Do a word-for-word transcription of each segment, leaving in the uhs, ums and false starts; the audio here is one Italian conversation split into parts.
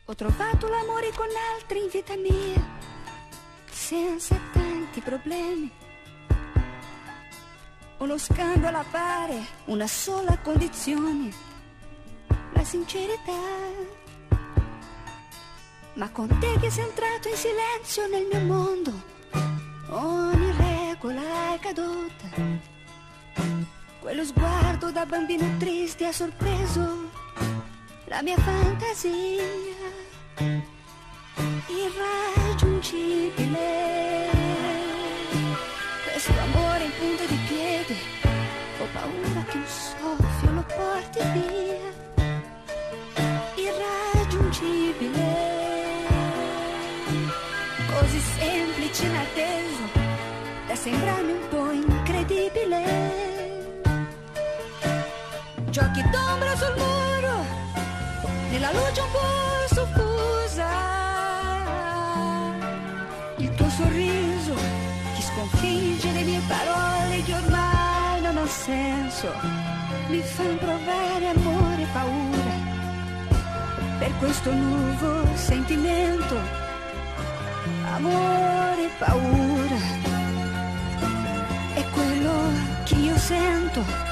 Ho trovato l'amore con altri in vita mia, senza tanti problemi. Uno scambio alla pari, una sola condizione, la sincerità. Ma con te che sei entrato in silenzio nel mio mondo, ogni regola è caduta. Quello sguardo da bambino triste ha sorpreso la mia fantasia irraggiungibile. Questo amore in punta di piede, ho paura che un soffio lo porti via. Irraggiungibile, così semplice, inatteso, da sembrarmi un po' incredibile. Giochi d'ombra sul muro, nella luce un po' soffusa. Il tuo sorriso che sconfigge le mie parole che ormai non hanno senso. Mi fanno provare amore e paura per questo nuovo sentimento. Amore e paura è quello che io sento.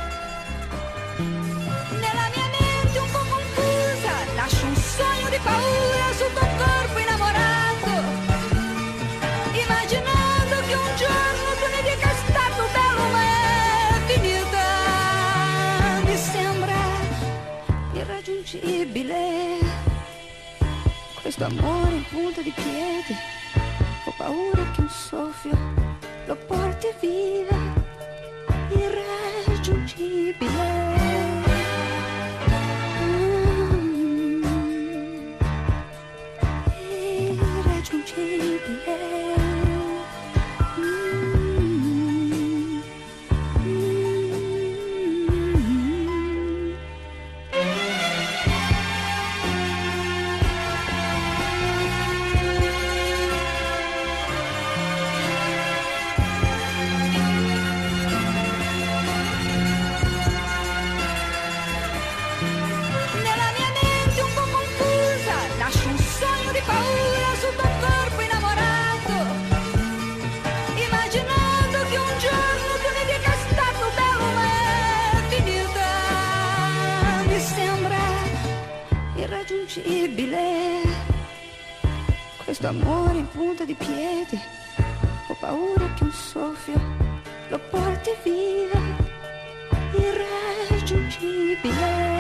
Nella mia mente un po' confusa nasce un sogno di paura sul tuo corpo innamorato, immaginando che un giorno tu mi dica stato bello ma è finita. Mi sembra irraggiungibile questo amore in punta di piedi. Ho paura che un soffio lo porti via. Irraggiungibile. Questo amore in punta di piedi, ho paura che un soffio lo porti via. Irraggiungibile.